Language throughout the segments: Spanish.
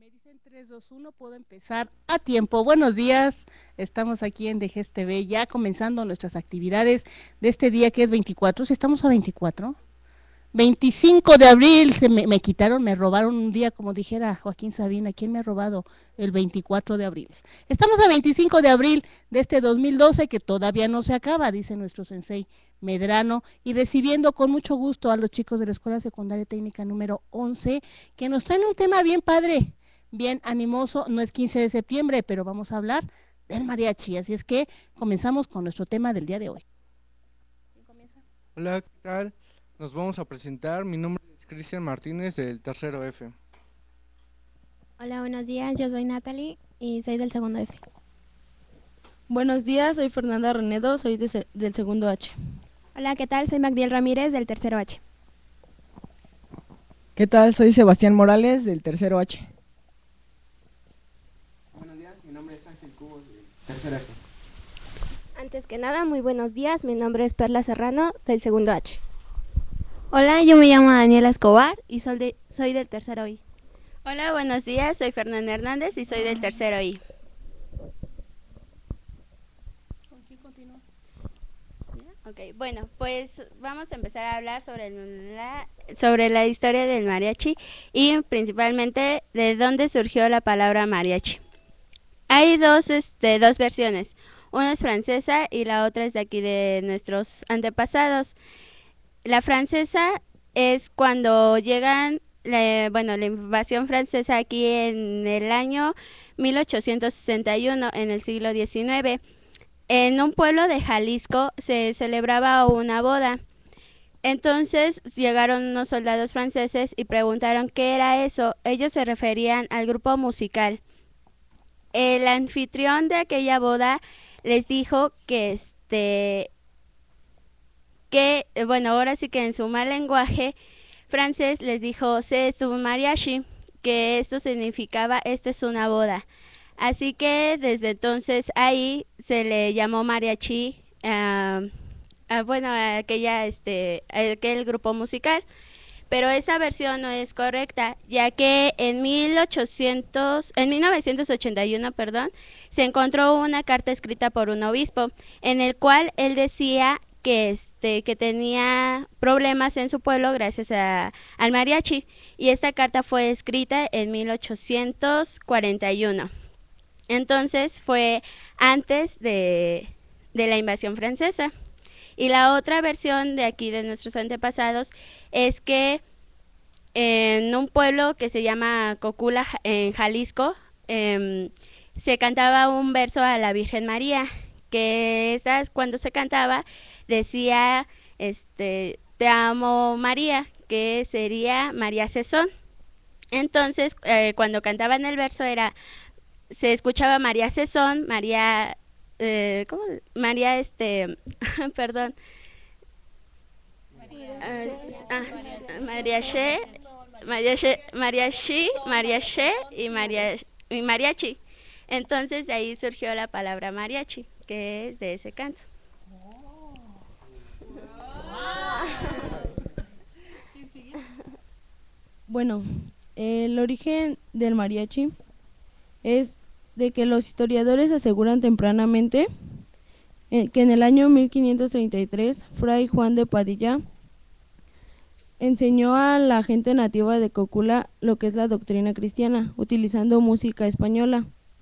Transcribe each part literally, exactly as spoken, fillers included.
me dicen tres, dos, uno, puedo empezar a tiempo. Buenos días, estamos aquí en D G S T V ya comenzando nuestras actividades de este día que es veinticuatro, si estamos a veinticuatro, veinticinco de abril, se me, me quitaron, me robaron un día, como dijera Joaquín Sabina, ¿quién me ha robado? El veinticuatro de abril. Estamos a veinticinco de abril de este dos mil doce, que todavía no se acaba, dice nuestro sensei Medrano, y recibiendo con mucho gusto a los chicos de la Escuela Secundaria Técnica número once, que nos traen un tema bien padre, bien animoso. No es quince de septiembre, pero vamos a hablar del mariachi, así es que comenzamos con nuestro tema del día de hoy. ¿Quién comienza? Hola, ¿qué tal? Nos vamos a presentar. Mi nombre es Cristian Martínez, del tercero F. Hola, buenos días, yo soy Natalie y soy del segundo F. Buenos días, soy Fernanda Renedo, soy de, del segundo H. Hola, ¿qué tal? Soy Magdiel Ramírez, del tercero H. ¿Qué tal? Soy Sebastián Morales, del tercero H. Buenos días, mi nombre es Ángel Cubos, del tercero F. Antes que nada, muy buenos días, mi nombre es Perla Serrano, del segundo H. Hola, yo me llamo Daniela Escobar y soy, de, soy del tercero I. Hola, buenos días, soy Fernanda Hernández y soy del tercero I. ¿Con quién continúa? Ok, bueno, pues vamos a empezar a hablar sobre la, sobre la historia del mariachi y principalmente de dónde surgió la palabra mariachi. Hay dos, este, dos versiones, una es francesa y la otra es de aquí de nuestros antepasados. La francesa es cuando llegan, la, bueno, la invasión francesa aquí en el año mil ochocientos sesenta y uno, en el siglo diecinueve. En un pueblo de Jalisco se celebraba una boda. Entonces llegaron unos soldados franceses y preguntaron qué era eso. Ellos se referían al grupo musical. El anfitrión de aquella boda les dijo que este que bueno, ahora sí que en su mal lenguaje francés les dijo c'est un mariachi, que esto significaba esto es una boda. Así que desde entonces ahí se le llamó mariachi uh, uh, bueno, a aquella este a aquel grupo musical. Pero esa versión no es correcta, ya que en mil ochocientos, en mil novecientos ochenta y uno, perdón, se encontró una carta escrita por un obispo, en el cual él decía que este que tenía problemas en su pueblo gracias a, al mariachi, y esta carta fue escrita en mil ochocientos cuarenta y uno. Entonces fue antes de, de la invasión francesa. Y la otra versión de aquí de nuestros antepasados es que en un pueblo que se llama Cocula, en Jalisco, eh, se cantaba un verso a la Virgen María, que esas, cuando se cantaba decía, este, te amo María, que sería María Cesón. Entonces, eh, cuando cantaban el verso era, se escuchaba María Cesón, María... Eh, ¿cómo? María, este, perdón, uh, ah, María She, María She, María She, María She y María y mariachi. Entonces de ahí surgió la palabra mariachi, que es de ese canto. Bueno, el origen del mariachi es de que los historiadores aseguran tempranamente eh, que en el año mil quinientos treinta y tres, Fray Juan de Padilla enseñó a la gente nativa de Cocula lo que es la doctrina cristiana, utilizando música española.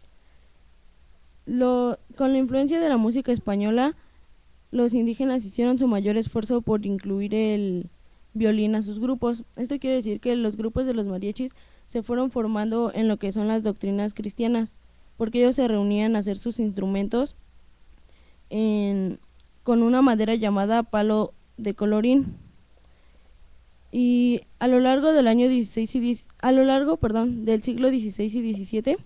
Lo, con la influencia de la música española, los indígenas hicieron su mayor esfuerzo por incluir el violín a sus grupos. Esto quiere decir que los grupos de los mariachis se fueron formando en lo que son las doctrinas cristianas, porque ellos se reunían a hacer sus instrumentos en, con una madera llamada palo de colorín. Y a lo largo del año dieciséis y diez, a lo largo, perdón, del siglo dieciséis y diecisiete,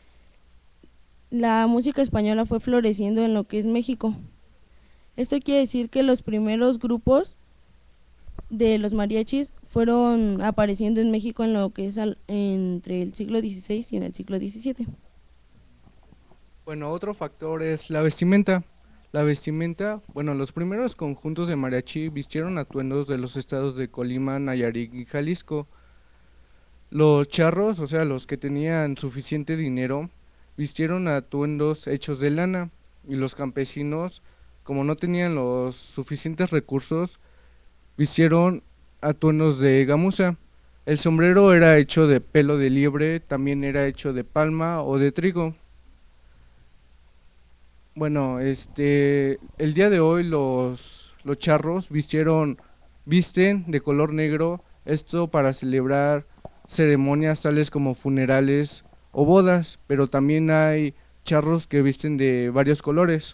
la música española fue floreciendo en lo que es México. Esto quiere decir que los primeros grupos de los mariachis fueron apareciendo en México en lo que es al, entre el siglo dieciséis y en el siglo diecisiete. Bueno, otro factor es la vestimenta. La vestimenta, bueno, los primeros conjuntos de mariachi vistieron atuendos de los estados de Colima, Nayarit y Jalisco. Los charros, o sea, los que tenían suficiente dinero, vistieron atuendos hechos de lana, y los campesinos, como no tenían los suficientes recursos, vistieron atuendos de gamuza. El sombrero era hecho de pelo de liebre, también era hecho de palma o de trigo. Bueno, este, el día de hoy los, los charros vistieron, visten de color negro, esto para celebrar ceremonias tales como funerales o bodas, pero también hay charros que visten de varios colores.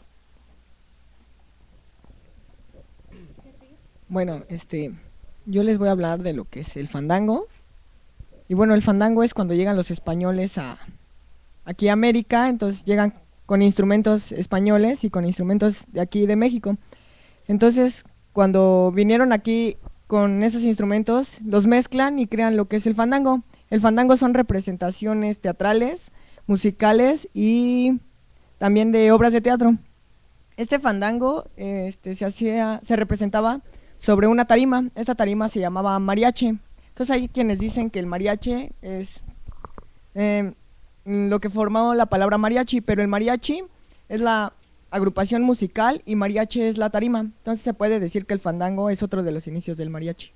Bueno, este, yo les voy a hablar de lo que es el fandango. Y bueno, el fandango es cuando llegan los españoles a aquí a América, entonces llegan con instrumentos españoles y con instrumentos de aquí de México. Entonces, cuando vinieron aquí con esos instrumentos, los mezclan y crean lo que es el fandango. El fandango son representaciones teatrales, musicales y también de obras de teatro. Este fandango este, se hacía, se representaba sobre una tarima. Esa tarima se llamaba mariachi. Entonces hay quienes dicen que el mariachi es eh, lo que formó la palabra mariachi, pero el mariachi es la agrupación musical y mariachi es la tarima. Entonces se puede decir que el fandango es otro de los inicios del mariachi.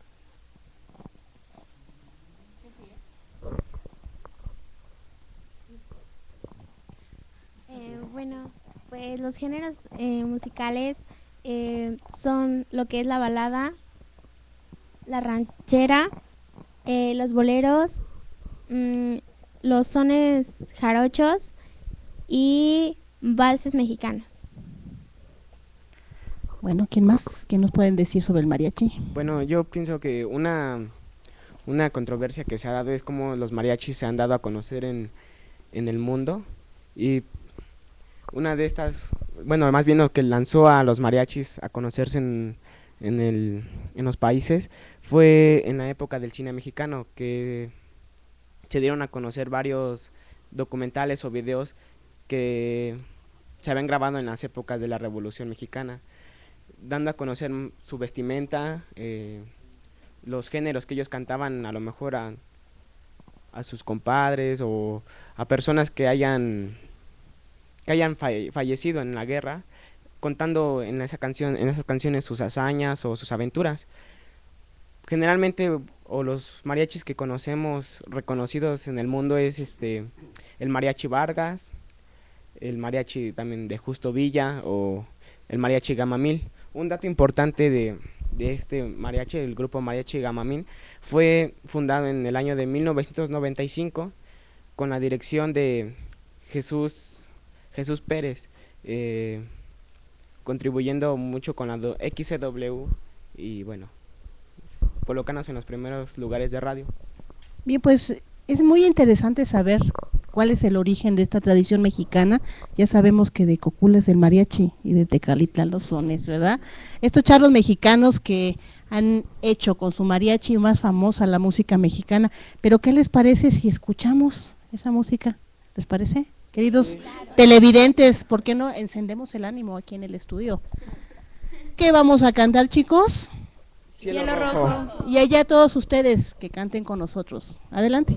Eh, bueno, pues los géneros eh, musicales eh, son lo que es la balada, la ranchera, eh, los boleros, mmm, los sones jarochos y valses mexicanos. Bueno, ¿quién más? ¿Qué nos pueden decir sobre el mariachi? Bueno, yo pienso que una, una controversia que se ha dado es cómo los mariachis se han dado a conocer en, en el mundo. Y una de estas, bueno, más bien lo que lanzó a los mariachis a conocerse en, en, el, en los países fue en la época del cine mexicano, que se dieron a conocer varios documentales o videos que se habían grabado en las épocas de la Revolución Mexicana, dando a conocer su vestimenta, eh, los géneros que ellos cantaban a lo mejor a, a sus compadres o a personas que hayan que hayan falle, fallecido en la guerra, contando en esa canción, en esas canciones sus hazañas o sus aventuras. Generalmente, o los mariachis que conocemos reconocidos en el mundo es este el mariachi Vargas, el mariachi también de Justo Villa o el mariachi Gamamil. Un dato importante de, de este mariachi, el grupo mariachi Gamamil, fue fundado en el año de mil novecientos noventa y cinco con la dirección de Jesús, Jesús Pérez, eh, contribuyendo mucho con la X C W y bueno, colocándose en los primeros lugares de radio. Bien, pues es muy interesante saber cuál es el origen de esta tradición mexicana. Ya sabemos que de Cocula es el mariachi y de Tecalitlan los sones, ¿verdad? Estos charros mexicanos que han hecho con su mariachi más famosa la música mexicana. Pero ¿qué les parece si escuchamos esa música? ¿Les parece? Queridos sí, claro. Televidentes, ¿por qué no encendemos el ánimo aquí en el estudio? ¿Qué vamos a cantar, chicos? Cielo, Cielo rojo. rojo. Y allá todos ustedes que canten con nosotros. Adelante.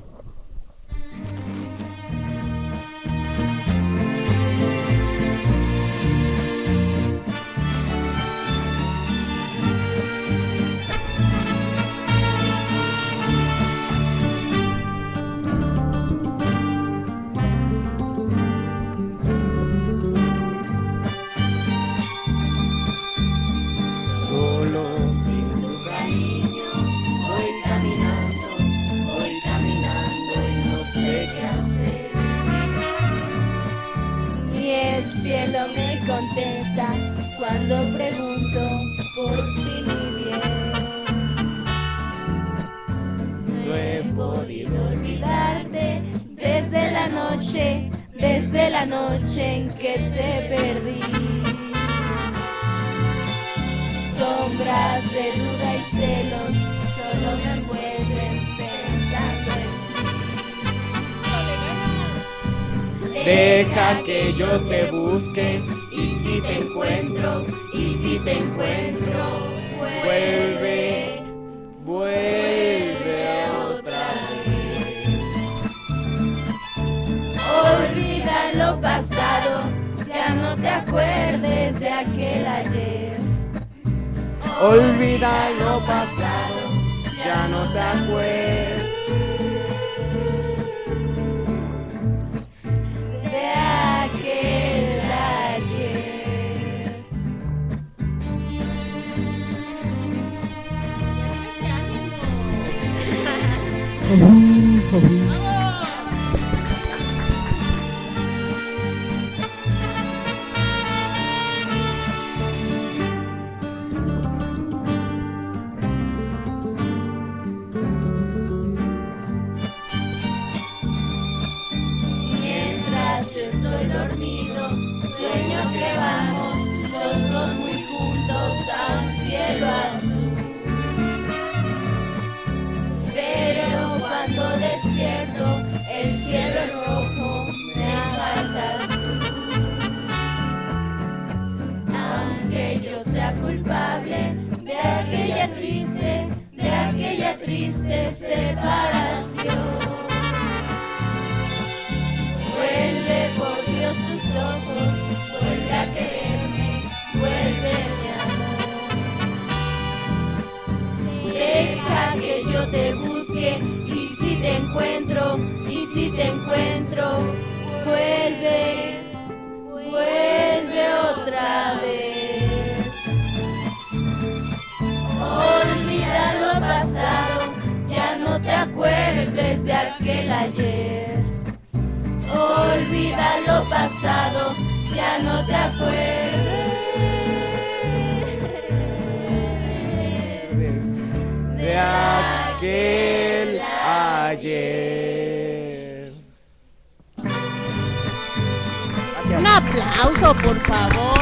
Contesta cuando pregunto por ti, mi bien. No he podido olvidarte desde la noche, desde la noche en que te perdí. Sombras de duda y celos solo me envuelven pensando en ti. Deja que yo te busque. Y si te encuentro, y si te encuentro, vuelve, vuelve otra vez. lo pasado, ya no te acuerdes de aquel ayer. Olvida lo pasado, ya no te acuerdes de aquel ayer. Mientras yo estoy dormido, sueño que vamos los dos muy juntos a un cielo azul. Pero cuando despierto, el cielo es rojo, me faltas tú. Aunque yo sea culpable de aquella triste, de aquella triste separación. Vuelve por Dios tus ojos, vuelve a quererme, vuelve mi amor. Deja que yo te busque y si te encuentro, y si te encuentro, vuelve, vuelve otra vez. Olvida lo pasado, ya no te acuerdes de aquel ayer. Olvida lo pasado, ya no te acuerdes de aquel ayer. Gracias. Un aplauso, por favor.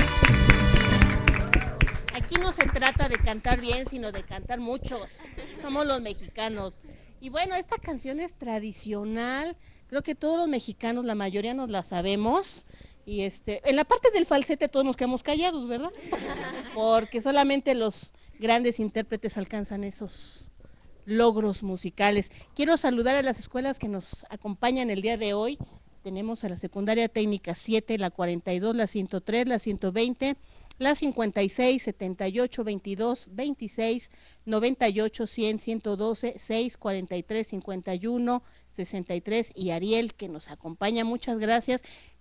Aquí no se trata de cantar bien, sino de cantar muchos. Somos los mexicanos. Y bueno, esta canción es tradicional. Creo que todos los mexicanos, la mayoría nos la sabemos. Y este, en la parte del falsete todos nos quedamos callados, ¿verdad? Porque solamente los grandes intérpretes alcanzan esos logros musicales. Quiero saludar a las escuelas que nos acompañan el día de hoy. Tenemos a la secundaria técnica siete, la cuarenta y dos, la ciento tres, la ciento veinte, la cincuenta y seis, setenta y ocho, veintidós, veintiséis, noventa y ocho, cien, ciento doce, seis, cuarenta y tres, cincuenta y uno, sesenta y tres y Ariel que nos acompaña. Muchas gracias.